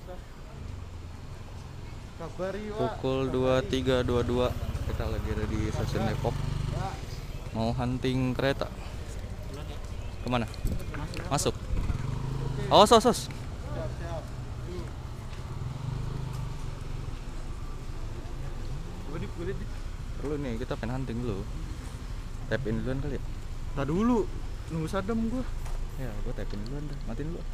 Pukul 23.22 kita lagi ada di stasiun Depok. Mau hunting kereta. Kemana? Masuk. Awas, awas, awas. Perlu nih, kita pengen hunting dulu. Tap in duluan kali ya? Nah dulu, nunggu sadam gua. Ya, gua tap in duluan dah. Matiin dulu.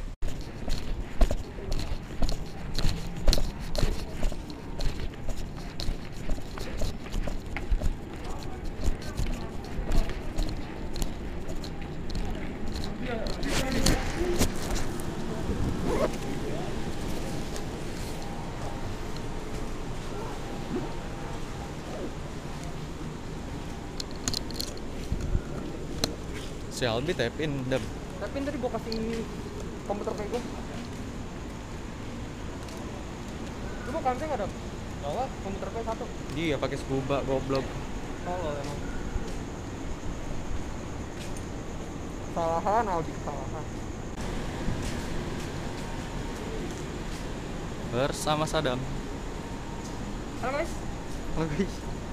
Si Albi tap in, Dam. Tapi tadi gua kasih komputer kayak gua. Lu mau kancing nggak, Dam? Bawa komputer kayak satu. Dia pakai scuba goblok. Tolol emang. Kesalahan, Aldi kesalahan. Bersama Sadam. Halo guys. Halo guys.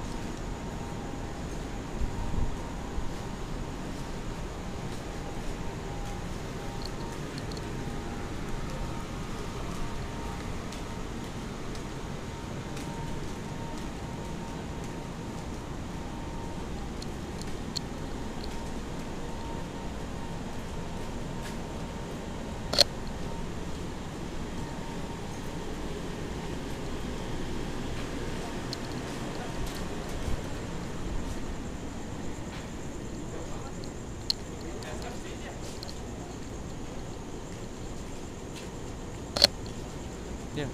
Ya.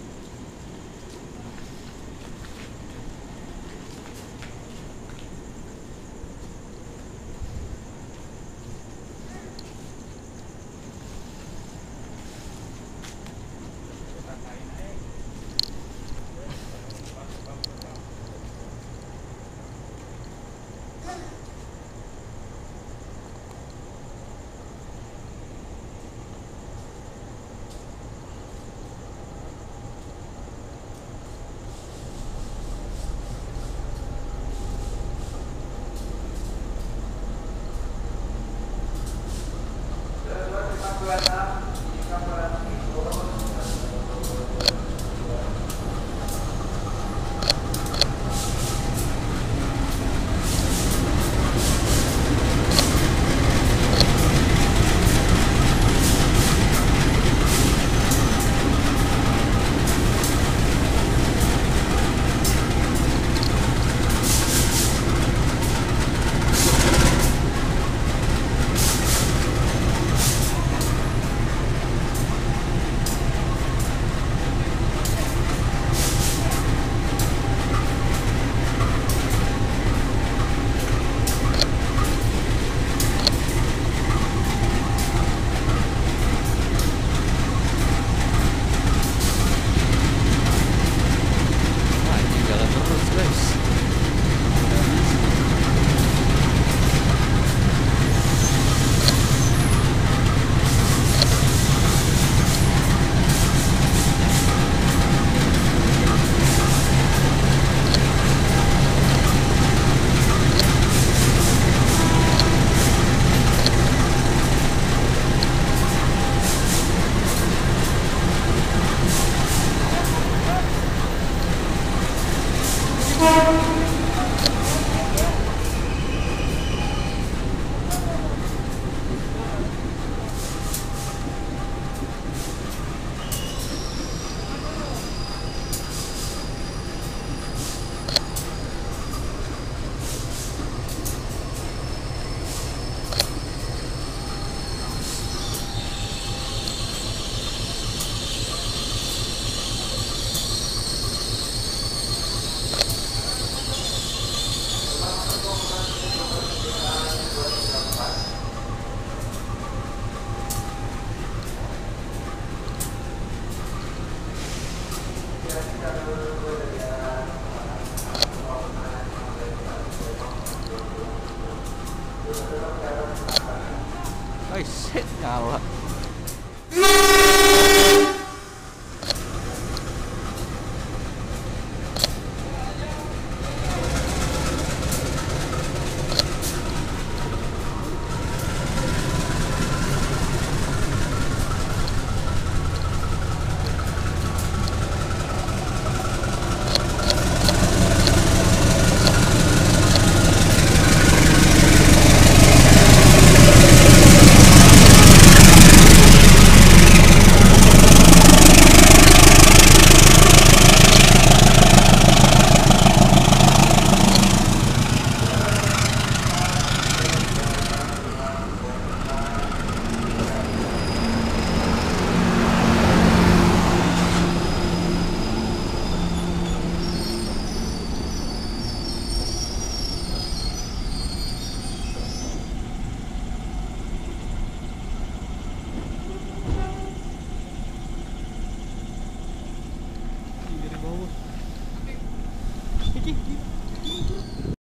Wah, ini jalan terus, guys. Shit, nyala. bos. Iki.